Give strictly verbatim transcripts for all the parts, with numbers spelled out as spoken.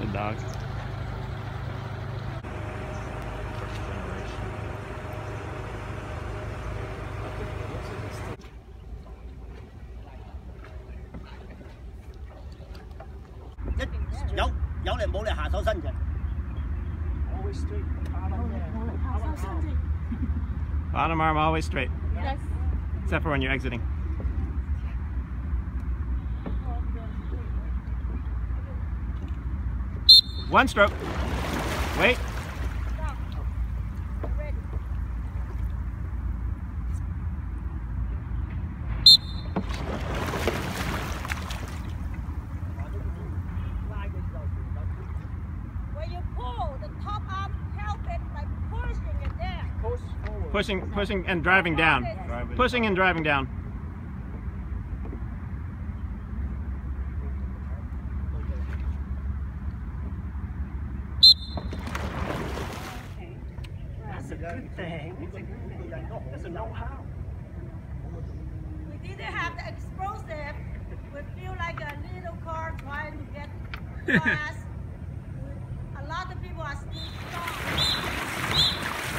Good dog. Bottom arm always straight. Yes. Except for when you're exiting. One stroke. Wait. When you pull, the top arm help it by pushing it there. Push forward. Pushing, pushing and driving down. Driving. Pushing and driving down. That's a good thing. That's a know-how. We didn't have the explosive. We feel like a little car trying to get fast. A lot of people are still stuck.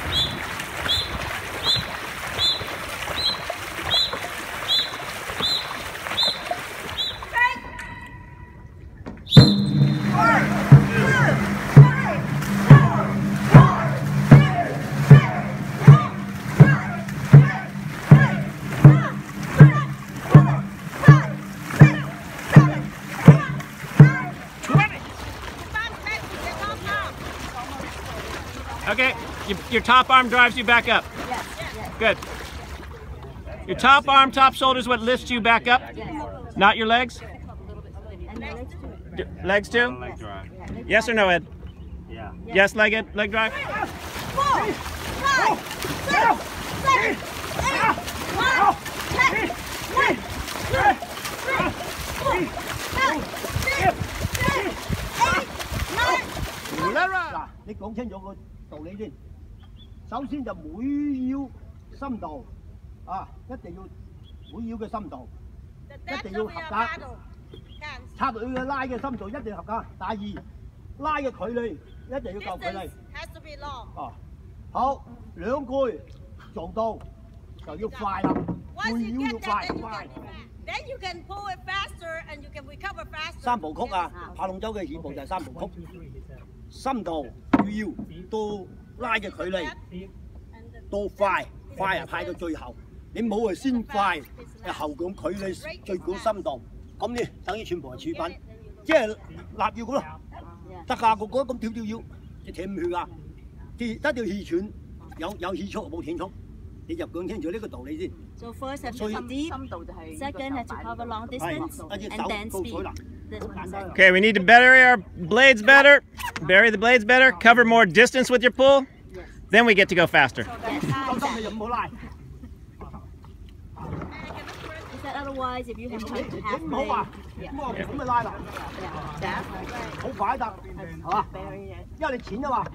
Okay, your, your top arm drives you back up. Yes, yes. Good. Your top arm, top shoulder is what lifts you back up, not your legs. And the legs too. D legs too? Leg drive. Yes or no, Ed? Yeah. Yes, leg ed, leg drive. Four, five, six, seven, eight, nine, ten, eleven, twelve, thirteen, fourteen, fifteen, sixteen, eighteen, nineteen. 嗱，你講清楚個道理先。首先就每腰深度啊，一定要每腰嘅深度， The 一 depth 定要 of 合 your 格。 paddle counts. 插落去嘅拉嘅深度一定合格。第二，拉嘅距離一定要夠距離。 Distance has to be long. 哦，好，兩句做到就要快啦， Once 背 you 腰要 get 快 that, then you 快 can,。then you can pull it faster and you can recover faster. 三部曲啊，爬龍舟嘅起步就係三部曲，深度、腰到拉嘅距離。 到快，快啊派到最後，你冇係先快，誒後講距離最管深度，咁你等於全部係處品，即係立腰嗰咯，得㗎，個個咁跳跳腰，你停唔去㗎，即得條氣喘，有有氣速冇斷速，你就講清楚呢個道理先。 So first have to come deep, second have to cover long 係， distance, 跟住 and 手 then 到水 speed. 啦。 This one second. Okay, we need to bury our blades better. Bury the blades better. Cover more distance with your pull. Then we get to go faster. 收心你就唔好拉， Is that otherwise if you have time to 你 half 唔好話， play? 咁我咁咪拉啦， That 好快得，係嘛？ bury it. 因為你淺啊嘛，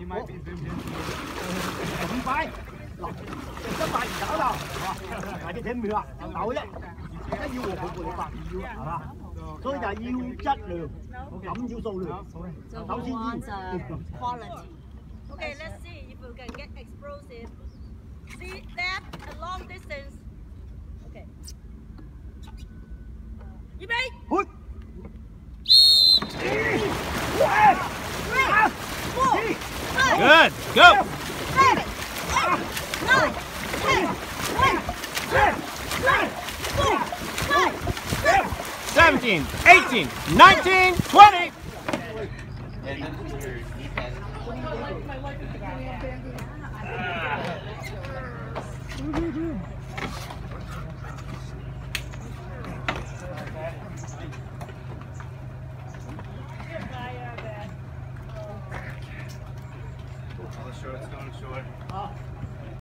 咁快，嗱，一快唔走啦，係嘛？嗱，你聽唔明啊？扭一，一腰和步步你發，係嘛？所以就係要質量，咁要數量。 So he wants uh, quality. Okay, let's see if we can get explosive. See that a long distance. Okay. You ready? 去， Three, four, five, Good. Go. seven, eight, nine, ten, eleven, twelve, thirteen, fourteen, fifteen, sixteen, seventeen, eighteen, nineteen, twenty. seventeen.